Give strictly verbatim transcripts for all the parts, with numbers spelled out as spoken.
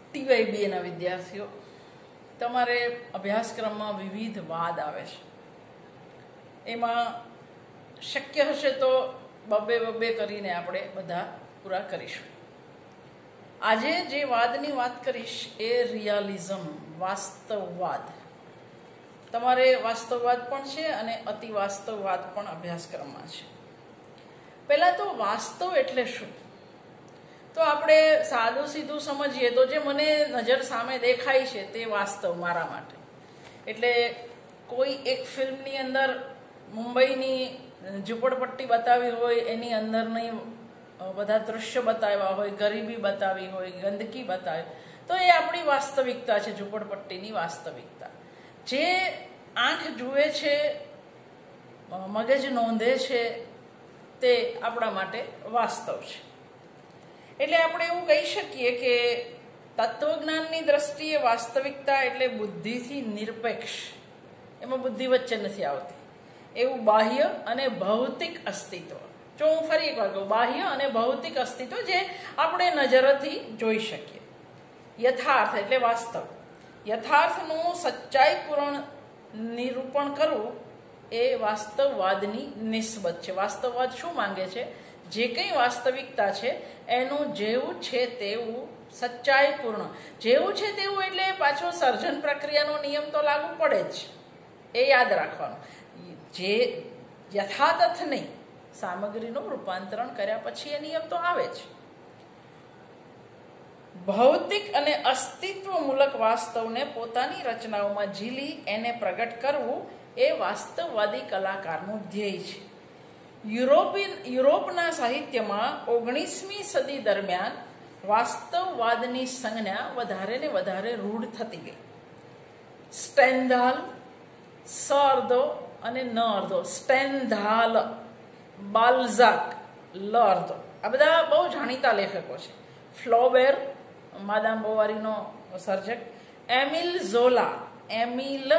ટીવાયબીએના વિદ્યાર્થીઓ, તમારે અભ્યાસક્રમમાં વિવિધ વાદ આવે છે. એમાં શક્ય હશે તો બબ્બે બબ્બે કરીને આપણે બધા પૂરા કરીશું. આજે જે વાદની વાત કરીશ એ રિયાલિઝમ, વાસ્તવવાદ. તમારે વાસ્તવવાદ પણ છે અને અતિ વાસ્તવવાદ પણ અભ્યાસક્રમમાં છે. પહેલાં તો વાસ્તવ એટલે શું? તો આપણે સાદું સીધું સમજીએ તો જે મને નજર સામે દેખાય છે તે વાસ્તવ મારા માટે. એટલે કોઈ એક ફિલ્મની અંદર મુંબઈની ઝૂંપડપટ્ટી બતાવી હોય, એની અંદરની બધા દૃશ્ય બતાવ્યા હોય, ગરીબી બતાવી હોય, ગંદકી બતાવી, તો એ આપણી વાસ્તવિકતા છે, ઝૂંપડપટ્ટીની વાસ્તવિકતા. જે આંખ જુએ છે, મગજ નોંધે છે, તે આપણા માટે વાસ્તવ છે. એટલે આપણે એવું કહી શકીએ કે તત્વજ્ઞાનની દ્રષ્ટિએ વાસ્તવિકતા એટલે બુદ્ધિથી નિરપેક્ષ, એમાં બુદ્ધિ વચ્ચે નથી આવતી, એવું બાહ્ય અને ભૌતિક અસ્તિત્વ. જો હું ફરી એક વાર કહું, બાહ્ય અને ભૌતિક અસ્તિત્વ જે આપણે નજરથી જોઈ શકીએ. યથાર્થ એટલે વાસ્તવ. યથાર્થનું સચ્ચાઈપૂર્ણ નિરૂપણ કરવું એ વાસ્તવવાદની નિસ્બત છે. વાસ્તવવાદ શું માંગે છે? જે કંઈ વાસ્તવિકતા છે એનું જેવું છે તેવું સચ્ચાઈપૂર્ણ, જેવું છે તેવું એટલે પાછો સર્જન પ્રક્રિયાનો નિયમ તો લાગુ પડે જ, એ યાદ રાખવાનું. જે યથાતથ નહીં, સામગ્રીનું રૂપાંતરણ કર્યા પછી એ નિયમ તો આવે જ. ભૌતિક અને અસ્તિત્વમૂલક વાસ્તવને પોતાની રચનાઓમાં ઝીલી એને પ્રગટ કરવું એ વાસ્તવવાદી કલાકારનું ધ્યેય છે. યુરોપિયન યુરોપના સાહિત્યમાં ઓગણીસમી સદી દરમિયાન વાસ્તવવાદની સંજ્ઞા વધારે ને વધારે રૂઢ થતી ગઈ. સ્ટેન્ધાલ, સ અર્ધો અને ન અર્ધો, સ્ટેન્ધાલ, બાલ્ઝાક, લ અર્ધો, આ બધા બહુ જાણીતા લેખકો છે. ફ્લોબેર, માદામ બોવારીનો સર્જક, એમિલ ઝોલા, એમિલ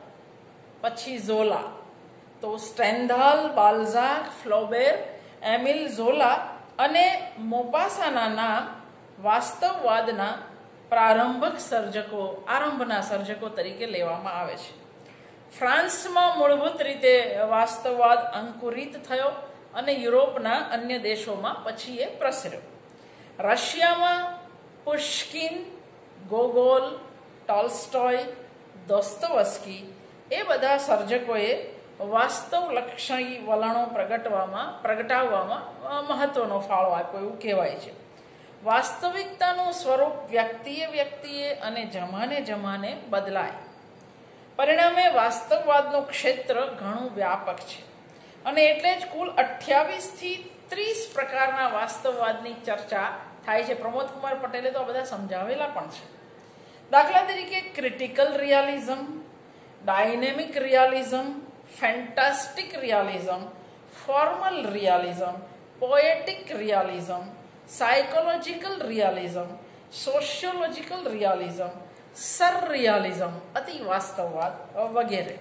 પછી ઝોલા. તો સ્ટેન્ધાલ, બાલ્ઝાક, ફ્લોબેર, એમિલ ઝોલા અને મોપાસાના નામ વાસ્તવવાદના પ્રારંભક સર્જકો, આરંભના સર્જકો તરીકે લેવામાં આવે છે. ફ્રાન્સમાં મૂળભૂત રીતે વાસ્તવવાદ અંકુરિત થયો અને યુરોપના અન્ય દેશોમાં પછી એ પ્રસર્યો. રશિયામાં પુશ્કિન, ગોગોલ, ટોલ્સ્ટોય, દોસ્તોવસ્કી એ બધા સર્જકોએ વાસ્તવલક્ષી વલણો પ્રગટવામાં પ્રગટાવવામાં મહત્વનો ફાળો આપ્યો એવું કહેવાય છે. વાસ્તવિકતાનું સ્વરૂપ વ્યક્તિએ વ્યક્તિએ અને જમાને જમાને બદલાય. પરિણામે વાસ્તવવાદનું ક્ષેત્ર ઘણું વ્યાપક છે અને એટલે જ કુલ અઠ્યાવીસથી ત્રીસ પ્રકારના વાસ્તવવાદની ચર્ચા થાય છે. પ્રમોદ કુમાર પટેલે તો આ બધા સમજાવેલા પણ છે. દાખલા તરીકે critical realism, dynamic realism, fantastic realism, formal realism, poetic realism, psychological realism, sociological realism, surrealism, અતિ વાસ્તવવાદ વગેરે.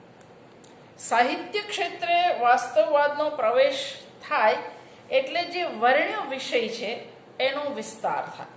સાહિત્ય ક્ષેત્રે વાસ્તવવાદનો પ્રવેશ થાય એટલે જે વર્ણ્ય વિષય છે એનો વિસ્તાર થાય.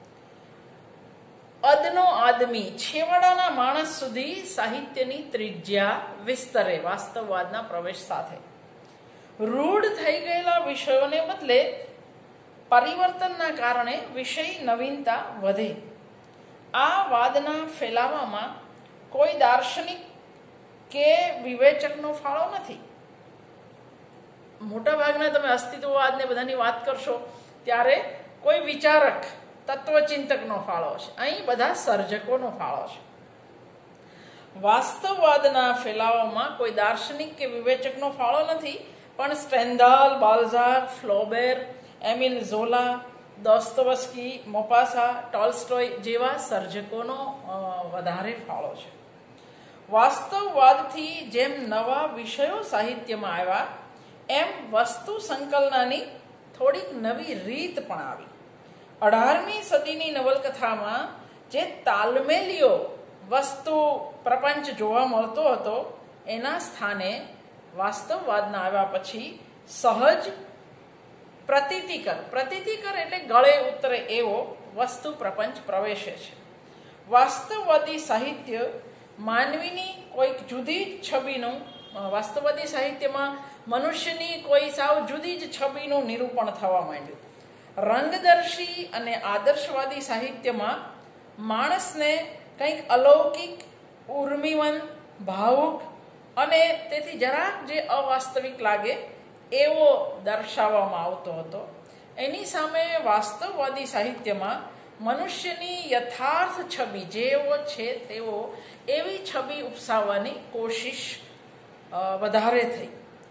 અદનો આદમી, છેવાડાના માણસ સુધી સાહિત્યની ત્રિજ્યા વિસ્તરે વાસ્તવવાદના પ્રવેશ સાથે. રૂઢ થઈ ગયેલા વિષયોને બદલે પરિવર્તનના કારણે વિષય નવીનતા વધે. આ વાદના ફેલાવામાં કોઈ દાર્શનિક કે વિવેચકનો ફાળો નથી. મોટાભાગના તમે અસ્તિત્વવાદને બધાની વાત કરશો ત્યારે કોઈ વિચારક, તત્વચિંતકનો ફાળો છે. અહીં બધા સર્જકોનો ફાળો છે. વાસ્તવવાદના ફેલાવામાં કોઈ દાર્શનિક કે વિવેચકનો ફાળો નથી, પણ સ્ટેન્ધાલ, બાલ્ઝાક, ફ્લોબેર, એમિલ ઝોલા, દોસ્તોવસ્કી, મોપાસા, ટોલ્સ્ટોય જેવા સર્જકોનો વધારે ફાળો છે. વાસ્તવવાદથી જેમ નવા વિષયો સાહિત્યમાં આવ્યા એમ વસ્તુ સંકલનની થોડીક નવી રીત પણ આવી. અઢારમી સદીની નવલકથામાં જે તાલમેલીઓ વસ્તુ પ્રપંચ જોવા મળતો હતો એના સ્થાને વાસ્તવવાદના આવ્યા પછી સહજ પ્રતીતિકર, પ્રતીતિકર એટલે ગળે ઉતરે એવો વસ્તુ પ્રપંચ પ્રવેશે છે. વાસ્તવવાદી સાહિત્ય માનવીની કોઈક જુદી જ છબીનું વાસ્તવવાદી સાહિત્યમાં મનુષ્યની કોઈ સાવ જુદી જ છબીનું નિરૂપણ થવા માંડ્યું. રંગદર્શી અને આદર્શવાદી સાહિત્યમાં માણસને કંઈક અલૌકિક, ઉર્મિવંત, ભાવુક અને તેથી જરાક જે અવાસ્તવિક લાગે એવો દર્શાવવામાં આવતો હતો. એની સામે વાસ્તવવાદી સાહિત્યમાં મનુષ્યની યથાર્થ છબી જેવો છે તેવો એવી છબી ઉપસાવવાની કોશિશ વધારે થઈ.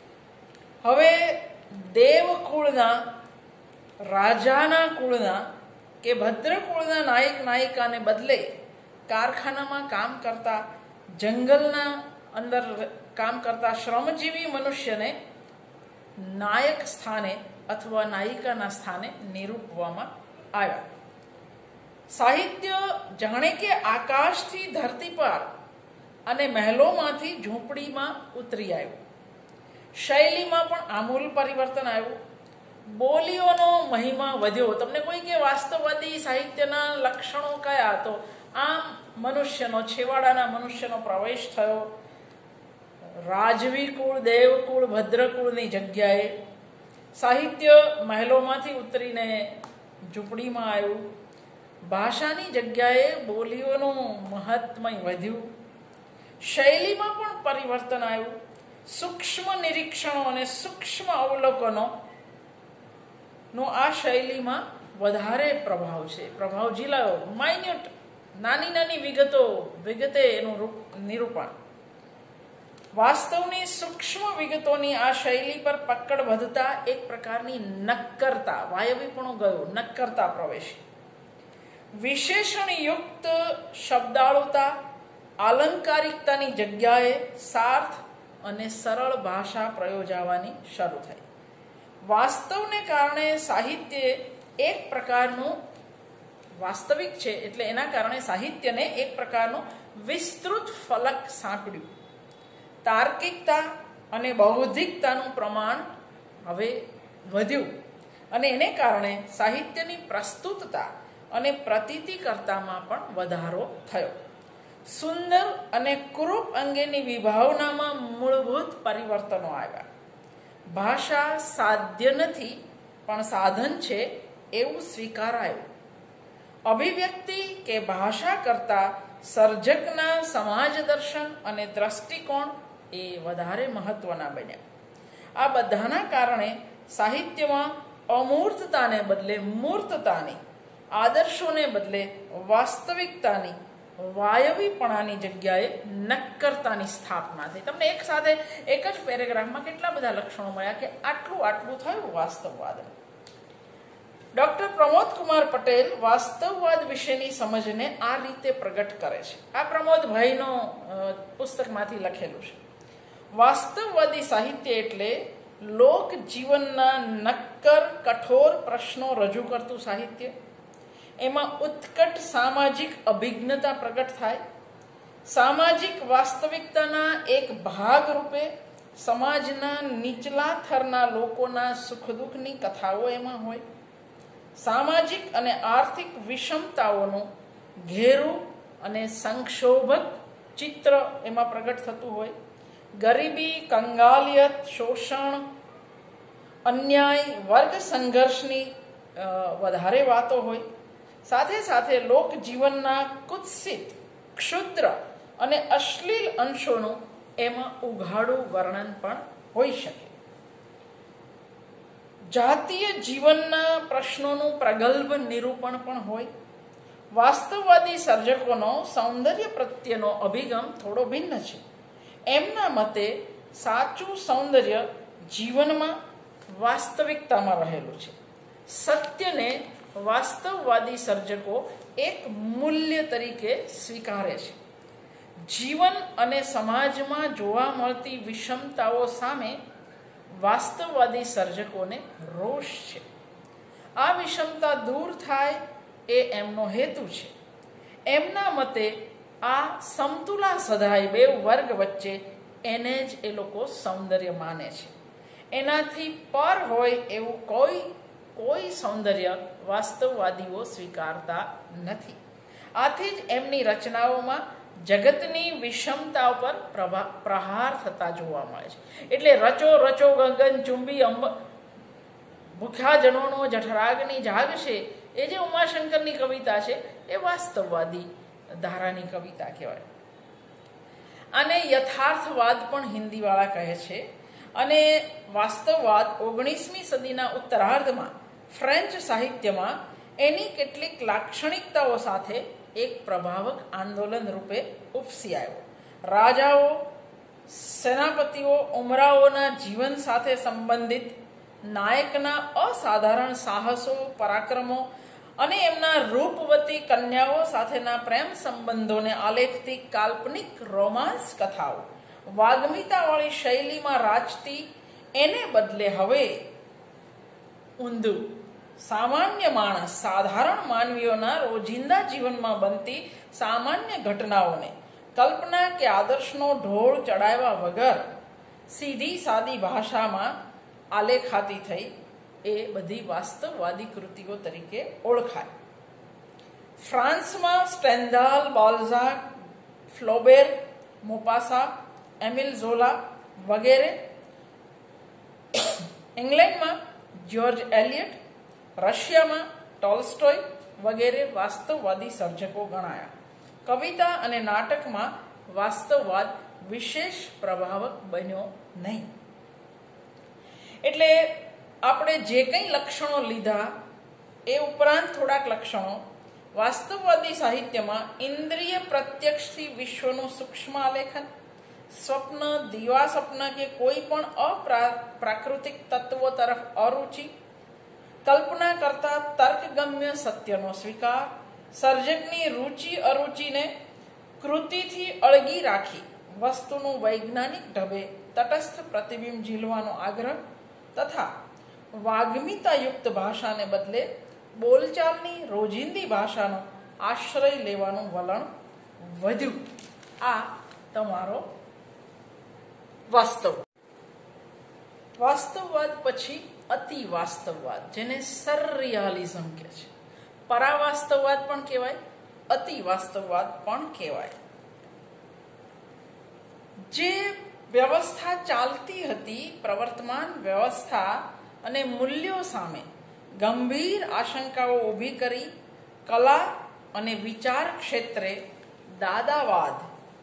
હવે દેવકુળના, રાજાના કુળના કે ભદ્રકુળના નાયક નાયિકાને બદલે કારખાનામાં કામ કરતા, જંગલના અંદર કામ કરતા શ્રમજીવી મનુષ્યને નાયક સ્થાને અથવા નાયિકાના સ્થાને નિરૂપવામાં આવ્યા. સાહિત્ય જાણે કે આકાશથી ધરતી પર અને મહેલોમાંથી ઝૂંપડીમાં ઉતરી આવ્યું. શૈલીમાં પણ આમૂલ પરિવર્તન આવ્યું. બોલીઓનો મહિમા વધ્યો. તમને કોઈ કે વાસ્તવવાદી સાહિત્યના લક્ષણો કયા? તો આમ મનુષ્યનો, છેવાડાના મનુષ્યનો પ્રવેશ થયો. રાજવી કુળ, દેવકુળ, ભદ્રકુળની જગ્યાએ સાહિત્ય મહેલોમાંથી ઉતરીને ઝૂંપડીમાં આવ્યું. ભાષાની જગ્યાએ બોલીઓનું મહાત્મય વધ્યું. શૈલીમાં પણ પરિવર્તન આવ્યું. સૂક્ષ્મ નિરીક્ષણો અને સૂક્ષ્મ અવલોકનો નો આ શૈલીમાં વધારે પ્રભાવ છે. પ્રભાવ ઝીલાયો, માઇન્યુટ, નાની નાની વિગતો વિગતે એનું રૂપ નિરૂપણ. વાસ્તવની સૂક્ષ્મ વિગતોની આ શૈલી પર પકડ વધતા એક પ્રકારની નક્કરતા, વાયવીપણું ગયું, નક્કરતા પ્રવેશી. વિશેષણયુક્ત શબ્દાળુતા, આલંકારિકતાની જગ્યાએ સાર્થ અને સરળ ભાષા પ્રયોજાવાની શરૂ થઈ. વાસ્તવને કારણે સાહિત્ય એક પ્રકારનું વાસ્તવિક છે એટલે એના કારણે સાહિત્યને એક પ્રકારનું વિસ્તૃત ફલક સાંપડ્યું. તાર્કિકતા અને બૌદ્ધિકતાનું પ્રમાણ હવે વધ્યું અને એને કારણે સાહિત્યની પ્રસ્તુતતા અને પ્રતીતિકર્તામાં પણ વધારો થયો. સુંદર અને કુરૂપ અંગેની વિભાવનામાં મૂળભૂત પરિવર્તનો આવ્યા. ભાષા સાધ્ય નથી પણ સાધન છે એવું સ્વીકારાયું. અભિવ્યક્તિ કે ભાષા કરતાં સર્જકના સમાજ દર્શન અને દ્રષ્ટિકોણ એ વધારે મહત્વના બન્યા. આ બધાના કારણે સાહિત્યમાં અમૂર્તતાને બદલે મૂર્તતાની, આદર્શોને બદલે વાસ્તવિકતાની, વાયવીપણાની જગ્યાએ નક્કરતાની સ્થાપના થઈ. તમને એક સાથે એક જ પેરેગ્રાફમાં કેટલા બધા લક્ષણો મળ્યા કે આટલું આટલું થયું વાસ્તવવાદ. ડૉક્ટર પ્રમોદકુમાર પટેલ વાસ્તવવાદ વિશેની સમજને આ રીતે પ્રગટ કરે છે. આ પ્રમોદભાઈનો પુસ્તકમાંથી લખેલું છે. વાસ્તવવાદી સાહિત્ય એટલે લોક જીવનના નક્કર, કઠોર પ્રશ્નો રજૂ કરતું સાહિત્ય. એમાં ઉત્કટ સામાજિક અભિજ્ઞતા પ્રગટ થાય. સામાજિક વાસ્તવિકતાના એક ભાગ રૂપે સમાજના નીચલા થરના લોકોના સુખ દુઃખની કથાઓ એમાં હોય. સામાજિક અને આર્થિક વિષમતાઓનું ઘેરું અને સંક્ષોભક ચિત્ર એમાં પ્રગટ થતું હોય. ગરીબી, કંગાલિયત, શોષણ, અન્યાય, વર્ગ સંઘર્ષની વધારે વાતો હોય. સાથે સાથે લોકજીવનના કુત્સિત, ક્ષુદ્ર અને અશ્લીલ અંશોનું એમાં ઉઘાડું વર્ણન પણ હોઈ શકે. જાતીય જીવનના પ્રશ્નોનું પ્રગલ્ભ નિરૂપણ પણ હોય. વાસ્તવવાદી સર્જકોનો સૌંદર્ય પ્રત્યેનો અભિગમ થોડો ભિન્ન છે. એમના મતે સાચું સૌંદર્ય જીવનમાં, વાસ્તવિકતામાં રહેલું છે. સત્યને વાસ્તવવાદી સર્જકો એક મૂલ્ય તરીકે સ્વીકારે છે. જીવન અને સમાજમાં જોવા મળતી વિષમતાઓ સામે વાસ્તવવાદી સર્જકોને રોષ છે. આ વિષમતા દૂર થાય એ એમનો હેતુ છે. એમના મતે આ સમતુલા સધાય બે વર્ગ વચ્ચે એને જ એ લોકો સૌંદર્ય માને છે. એનાથી પર હોય એવું કોઈ કોઈ સૌંદર્ય વાસ્તવવાદીઓ સ્વીકારતા નથી. આથી જ એમની રચનાઓમાં જગતની વિષમતા પર પ્રભા પ્રહાર થતા જોવા મળે છે. એટલે રચો રચો ગગન ચુંબી અંબ ભૂખ્યાજનોનો જઠરાગની જાગ છે, એ જે ઉમાશંકરની કવિતા છે એ વાસ્તવવાદી ધારાની કવિતા કહેવાય. આને યથાર્થવાદ પણ હિન્દીવાળા કહે છે. અને વાસ્તવવાદ ઓગણીસમી સદીના ઉત્તરાર્ધમાં ફ્રેન્ચ સાહિત્યમાં એની કેટલીક લાક્ષણિકતાઓ સાથે એક પ્રભાવક આંદોલન રૂપે ઉપસી આવ્યો. રાજાઓ, સેનાપતિઓ, ઉમરાઓના જીવન સાથે સંબંધિત નાયકના અસાધારણ સાહસો, પરાક્રમો અને એમના રૂપવતી કન્યાઓ સાથેના પ્રેમ સંબંધોને આલેખતી કાલ્પનિક રોમાન્સ કથાઓ વાગ્મીતાવાળી શૈલીમાં રાચતી એને બદલે હવે ઊંધું સામાન્ય માણસ, સાધારણ માનવીઓના રોજિંદા જીવનમાં બનતી સામાન્ય ઘટનાઓને કલ્પના કે આદર્શનો ઢોળ ચડાવ્યા વગર સીધી સાદી ભાષામાં આલેખાતી થઈ એ બધી વાસ્તવવાદી કૃતિઓ તરીકે ઓળખાય. ફ્રાન્સમાં સ્ટેન્ડાલ, બાલ્ઝાક, ફ્લોબેર, મોપાસા, એમિલ ઝોલા વગેરે, ઇંગ્લેન્ડમાં જ્યોર્જ એલિયટ, રશિયામાં ટોલ્સ્ટોય વગેરે વાસ્તવવાદી સર્જકો ગણાયા. કવિતા અને નાટકમાં વાસ્તવવાદ વિશેષ પ્રભાવક બન્યો નહીં. એટલે આપણે જે કંઈ લક્ષણો લીધા એ ઉપરાંત થોડાક લક્ષણો વાસ્તવવાદી સાહિત્યમાં ઇન્દ્રિય પ્રત્યક્ષથી વિશ્વનું સૂક્ષ્મ આલેખન, સ્વપ્ન, દીવા સ્વપ્ન કે કોઈ પણ અપ્રાકૃતિક તત્વો તરફ અરુચિ, કલ્પના કરતા તર્કગમ્ય સત્યનો સ્વીકાર, સર્જકની રુચિ અરુચિને કૃતિથી અળગી રાખી વસ્તુનું વૈજ્ઞાનિક ઢબે તટસ્થ પ્રતિબિંબ ઝીલવાનો આગ્રહ તથા વાગ્મીતાયુક્ત ભાષાને બદલે બોલચાલની રોજિંદી ભાષાનો આશ્રય લેવાનું વલણ વધ્યું. આ તમારો વાસ્તવ વાસ્તવવાદ પછી અતિ વાસ્તવવાદ, જેને સરરિયાલિઝમ કહે છે. પરાવાસ્તવવાદ પણ કહેવાય, અતિ વાસ્તવવાદ પણ કહેવાય. જે વ્યવસ્થા ચાલતી હતી, પ્રવર્તમાન વ્યવસ્થા અને મૂલ્યો સામે ગંભીર આશંકાઓ ઊભી કરી કલા અને વિચાર ક્ષેત્રે દાદાવાદ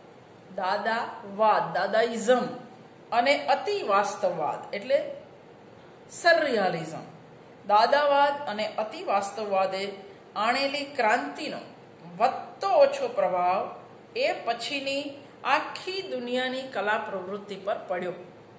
દાદાવાદ દાદાઇઝમ અને અતિ વાસ્તવવાદ એટલે સરરિયાલિઝમ, દાદાવાદ અને અતિ વાસ્તવવાદે આણેલી ક્રાંતિનો વધતો ઓછો પ્રભાવ એ પછીની આખી દુનિયાની કલા પ્રવૃત્તિ પર પડ્યો.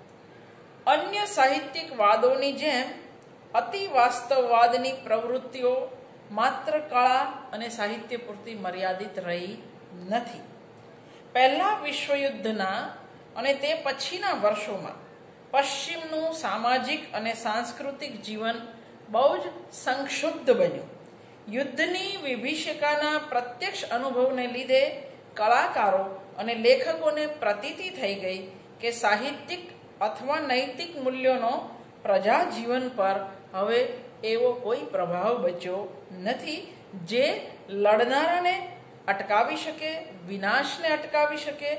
અન્ય સાહિત્યિક વાદોની જેમ અતિ વાસ્તવવાદની પ્રવૃત્તિઓ માત્ર કળા અને સાહિત્ય પૂરતી મર્યાદિત રહી નથી. પહેલા વિશ્વયુદ્ધના અને તે પછીના વર્ષોમાં પશ્ચિમનું સામાજિક અને સાંસ્કૃતિક જીવન બહુ જ સંક્ષુબ્ધ બન્યું. યુદ્ધની વિભીષિકાના પ્રત્યક્ષ અનુભવને લીધે કલાકારો અને લેખકોને પ્રતીતિ થઈ ગઈ કે સાહિત્યિક અથવા નૈતિક મૂલ્યોનો પ્રજા જીવન પર હવે એવો કોઈ પ્રભાવ બચ્યો નથી જે લડનારાને અટકાવી શકે, વિનાશને અટકાવી શકે.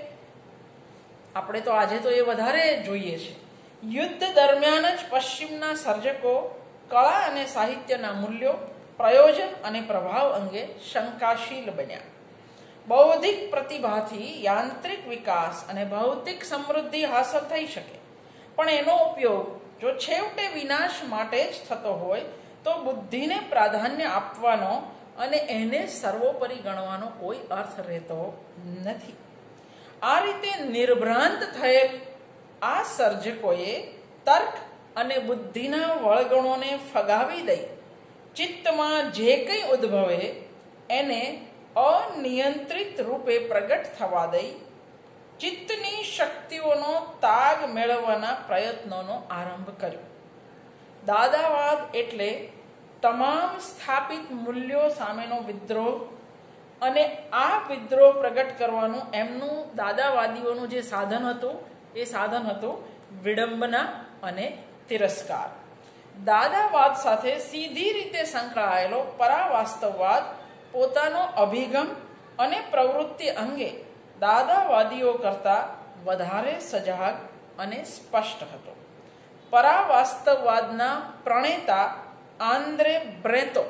આપણે તો આજે તો એ વધારે જોઈએ છે. યુદ્ધ દરમિયાન જ પશ્ચિમના સર્જકો કળા અને સાહિત્યના મૂલ્યો, પ્રયોજન અને પ્રભાવ અંગે શંકાશીલ બન્યા. બૌદ્ધિક પ્રતિભાથી યાંત્રિક વિકાસ અને ભૌતિક સમૃદ્ધિ હાંસલ થઈ શકે, પણ એનો ઉપયોગ જો છેવટે વિનાશ માટે જ થતો હોય તો બુદ્ધિને પ્રાધાન્ય આપવાનો અને એને સર્વોપરી ગણવાનો કોઈ અર્થ રહેતો નથી. આ રીતે નિર્ભ્રાંત થયેલ આ સર્જકોએ તર્ક અને બુદ્ધિના વળગણોને ફગાવી દઈ ચિત્તમાં જે કંઈ ઉદ્ભવે એને અનિયંત્રિત રૂપે પ્રગટ થવા દઈ ચિત્તની શક્તિઓનો તાગ મેળવવાના પ્રયત્નોનો આરંભ કર્યો. દાદાવાદ એટલે તમામ સ્થાપિત મૂલ્યો સામેનો વિદ્રોહ, અને આ વિદ્રોહ પ્રગટ કરવાનું એમનું દાદાવાદીઓનું જે સાધન હતું એ સાધન હતું વિડંબના અને તિરસ્કાર. દાદાવાદ સાથે સીધી રીતે સંકળાયેલો પરાવાસ્તવવાદ પોતાનો અભિગમ અને પ્રવૃત્તિ અંગે દાદાવાદીઓ કરતાં વધારે સજાગ અને સ્પષ્ટ હતો. પરાવાસ્તવવાદના પ્રણેતા આંદ્રે બ્રેતો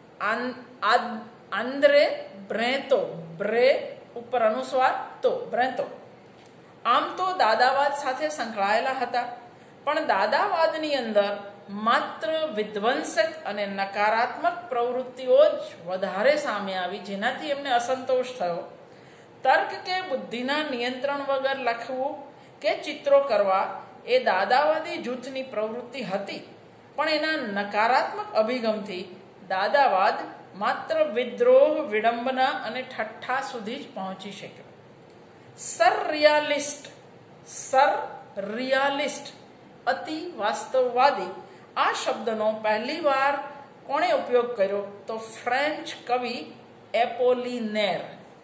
આંદ્રે બ્રેતો બ્રે ઉપર અનુસ્વાર તો બ્રેતો આમ તો દાદાવાદ સાથે સંકળાયેલા હતા, પણ દાદાવાદની અંદર માત્ર વિધ્વંસક અને નકારાત્મક પ્રવૃત્તિઓ જ વધારે સામે આવી, જેનાથી એમને અસંતોષ થયો. તર્ક કે બુદ્ધિના નિયંત્રણ વગર લખવું કે ચિત્રો કરવા એ દાદાવાદી જૂથની પ્રવૃત્તિ હતી, પણ એના નકારાત્મક અભિગમથી દાદાવાદ માત્ર વિદ્રોહ, વિડંબના અને ઠઠ્ઠા સુધી જ પહોંચી શક્યો. સરરિયાલિસ્ટ સરરિયાલિસ્ટ અતિ વાસ્તવવાદી આ શબ્દનો પહેલી વાર કોણે ઉપયોગ કર્યો? તો ફ્રેન્ચ કવિ એપોલિનેર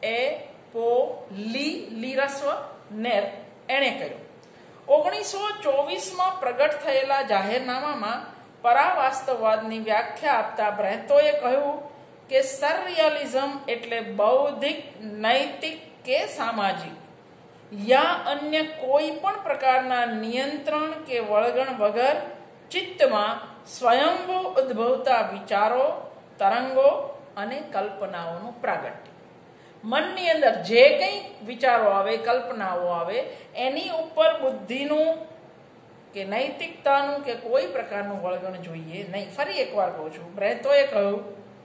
એપોલી લીરસ્વ નેર એણે કર્યો. ઓગણીસો ચોવીસમાં પ્રગટ થયેલા જાહેરનામામાં પરાવાસ્તવવાદની વ્યાખ્યા આપતા બ્રેતોએ કહ્યું કે સરરિયાલિઝમ એટલે બૌદ્ધિક, નૈતિક કે સામાજિક યા અન્ય કોઈ પણ પ્રકારના નિયંત્રણ કે વળગણ વગર ચિત્તમાં સ્વયંભૂ ઉદ્ભવતા વિચારો, તરંગો અને કલ્પનાઓનું પ્રાગટ્ય. મનની અંદર જે કંઈ વિચારો આવે, કલ્પનાઓ આવે, એની ઉપર બુદ્ધિનું કે નૈતિકતાનું કે કોઈ પ્રકારનું વળગણ જોઈએ નહીં. ફરી એકવાર કહું છું, બ્રેતોએ કહ્યું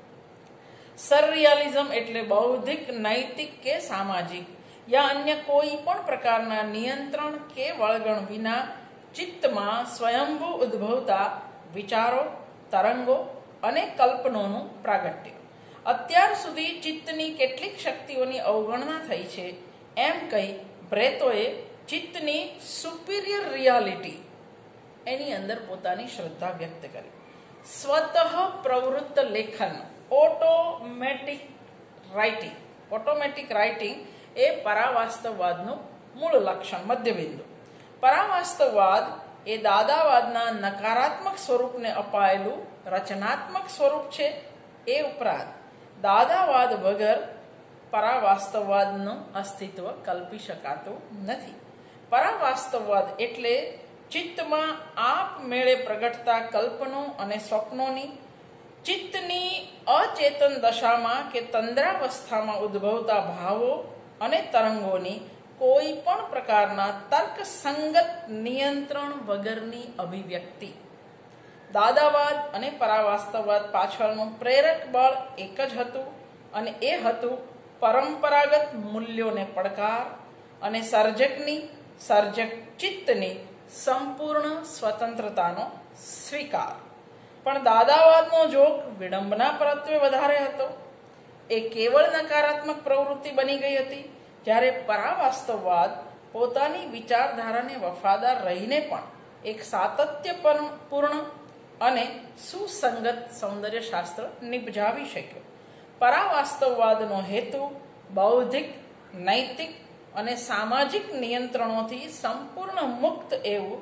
સરરિયાલિઝમ એટલે બૌદ્ધિક, નૈતિક કે સામાજિક યા અન્ય કોઈ પણ પ્રકારના નિયંત્રણ કે વળગણ વિના ચિત્તમાં સ્વયંભૂ ઉદ્ભવતા વિચારો, તરંગો અને કલ્પનાઓનું પ્રાગટ્ય. અત્યાર સુધી ચિત્તની કેટલીક શક્તિઓની અવગણના થઈ છે એમ કહી બ્રેતોએ ચિત્તની સુપિરિયર રિયાલિટી એની અંદર પોતાની શ્રદ્ધા વ્યક્ત કરી. સ્વતઃ પ્રવૃત્ત લેખન ઓટોમેટિક રાઇટિંગ ઓટોમેટિક રાઇટિંગ એ પરાવાસ્તવવાદનું મૂળ લક્ષણ, મધ્યબિંદુ. પરાવાસ્તવવાદ એ દાદાવાદના નકારાત્મક સ્વરૂપને અપાયેલું રચનાત્મક સ્વરૂપ છે. એ ઉપરાંત દાદાવાદ વગર પરાવાસ્તવવાદનું અસ્તિત્વ કલ્પી શકાતું નથી. પરાવાસ્તવવાદ એટલે ચિત્તમાં આપમેળે પ્રગટતા કલ્પનો અને સ્વપ્નોની, ચિત્તની અચેતન દશામાં કે તંદ્રાવસ્થામાં ઉદ્ભવતા ભાવો અને તરંગોની કોઈ પણ પ્રકારના તર્કસંગત નિયંત્રણ વગરની અભિવ્યક્તિ. દાદાવાદ અને પરાવાસ્તવવાદ પાછળનું પ્રેરક બળ એક જ હતું, અને એ હતું પરંપરાગત મૂલ્યોને પડકાર અને સર્જકની સર્જક ચિત્તની સંપૂર્ણ સ્વતંત્રતાનો સ્વીકાર. પણ દાદાવાદનો જોગ વિડંબના પરત્વે વધારે હતો. એ કેવળ નકારાત્મક પ્રવૃત્તિ બની ગઈ હતી, જ્યારે પરાવાસ્તવવાદ પોતાની વિચારધારાને વફાદાર રહીને પણ એક સાતત્યપૂર્ણ અને સુસંગત સૌંદર્યશાસ્ત્ર નિપજાવી શક્યો. પરાવાસ્તવવાદનો હેતુ બૌદ્ધિક, નૈતિક અને સામાજિક નિયંત્રણોથી સંપૂર્ણ મુક્ત એવું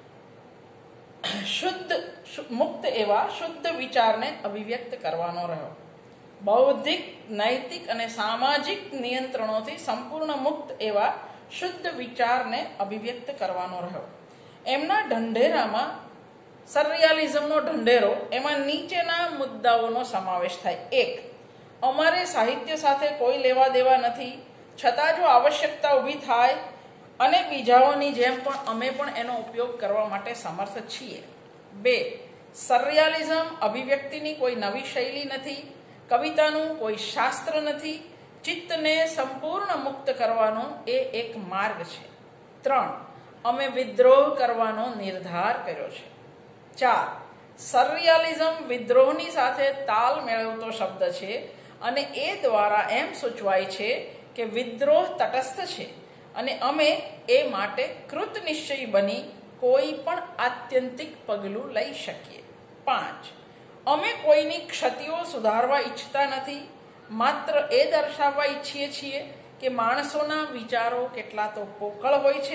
શુદ્ધ મુક્ત એવા શુદ્ધ વિચારને અભિવ્યક્ત કરવાનો રહ્યો. બૌદ્ધિક, નૈતિક અને સામાજિક નિયંત્રણોથી સંપૂર્ણ મુક્ત એવા શુદ્ધ વિચારને અભિવ્યક્ત કરવાનો રહ્યો. એમના ઢંઢેરામાં સરરિયાલિઝમનો ઢંઢેરો, એમાં નીચેના મુદ્દાઓનો સમાવેશ થાય. એક, અમારે સાહિત્ય સાથે કોઈ લેવા દેવા નથી, છતાં જો આવશ્યકતા ઊભી થાય અને બીજાઓની જેમ પણ અમે પણ એનો ઉપયોગ કરવા માટે સમર્થ છીએ. બે, સરરિયાલિઝમ અભિવ્યક્તિની કોઈ નવી શૈલી નથી, કવિતાનું કોઈ શાસ્ત્ર નથી, ચિત્તને સંપૂર્ણ મુક્ત કરવાનો એ એક માર્ગ છે. ત્રણ, અમે વિદ્રોહ કરવાનો નિર્ધાર કર્યો છે. ચાર, સરરિયાલિઝમ વિદ્રોહની સાથે તાલ મેળવતો શબ્દ છે, અને એ દ્વારા એમ સૂચવાય છે કે વિદ્રોહ તટસ્થ છે, અને અમે એ માટે કૃતનિશ્ચયી બની કોઈ પણ આત્યંતિક પગલું લઈ શકીએ. પાંચ, અમે કોઈની ક્ષતિઓ સુધારવા ઈચ્છતા નથી, માત્ર એ દર્શાવવા ઈચ્છીએ છીએ કે માણસોના વિચારો કેટલા તો પોકળ હોય છે,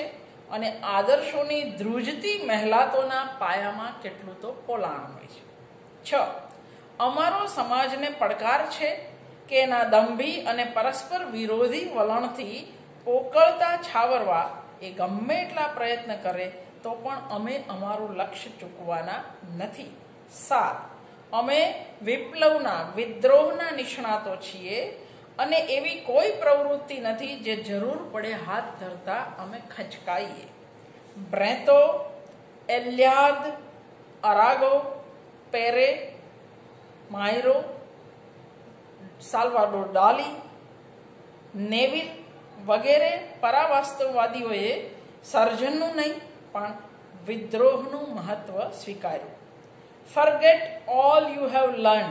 અને આદર્શોની ધ્રુજતી મહેલાતોના પાયામાં કેટલું તો પોલાણ હોય છે. છ, અમારો સમાજને પડકાર છે કે એના દંભી અને પરસ્પર વિરોધી વલણથી પોકળતા છાવરવા એ ગમે એટલા પ્રયત્ન કરે તો પણ અમે અમારું લક્ષ્ય ચૂકવાના નથી. સાત, અમે વિપ્લવના વિદ્રોહના નિષ્ણાતો છીએ અને એવી કોઈ પ્રવૃત્તિ નથી જે જરૂર પડે હાથ ધરતા અમે ખચકાઈએ. બ્રેતો, એલિયાર્દ, અરાગો, પેરે, માયરો, સાલ્વાડોર ડાલી, નેવિલ વગેરે પરાવાસ્તવવાદીઓએ સર્જનનું નહીં પણ વિદ્રોહનું મહત્વ સ્વીકાર્યું. Forget all you have learn,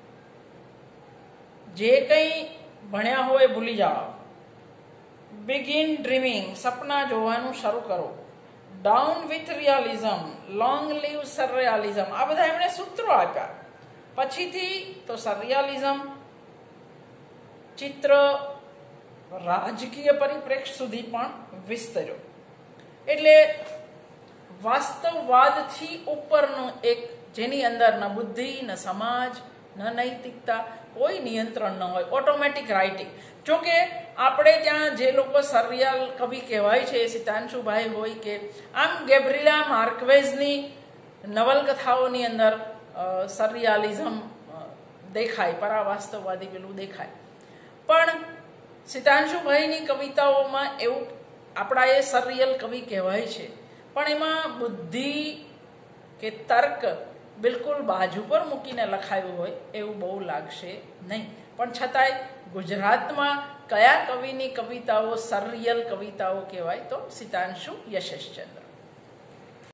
જે કંઈ ભણ્યા હોય ભૂલી જાઓ. બિગિન ડ્રીમિંગ, સપના જોવાનું શરૂ કરો. Down with realism, long live surrealism. આ બધા એમણે સૂત્રો આપ્યા. પછીથી તો સરરિયાલિઝમ ચિત્ર રાજકીય પરિપ્રેક્ષ સુધી પણ વિસ્તર્યો. એટલે વાસ્તવવાદથી ઉપરનો એક, જેની અંદર ન બુદ્ધિ, ન સમાજ, ન નૈતિકતા, કોઈ નિયંત્રણ ન હોય, ઓટોમેટિક રાઇટિંગ. જોકે આપણે ત્યાં જે લોકો સરરિયાલ કવિ કહેવાય છે, સિતાંશુભાઈ હોય કે આમ ગેબ્રિલા માર્ક્વેઝની નવલકથાઓની અંદર સરરિયાલિઝમ દેખાય, પરાવાસ્તવવાદી પેલું દેખાય. પણ સિતાંશુભાઈની કવિતાઓમાં એવું, આપણા એ સરરિયલ કવિ કહેવાય છે, પણ એમાં બુદ્ધિ કે તર્ક બિલકુલ બાજુ પર મૂકીને લખાયું હોય એવું બહુ લાગશે નહીં. પણ છતાંય ગુજરાતમાં કયા કવિની કવિતાઓ સરરિયલ કવિતાઓ કહેવાય તો સિતાંશુ યશસ્ચંદ્ર.